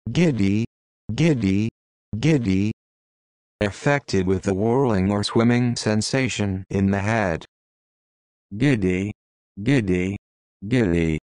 Giddy, giddy, giddy. Affected with a whirling or swimming sensation in the head. Giddy, giddy, giddy.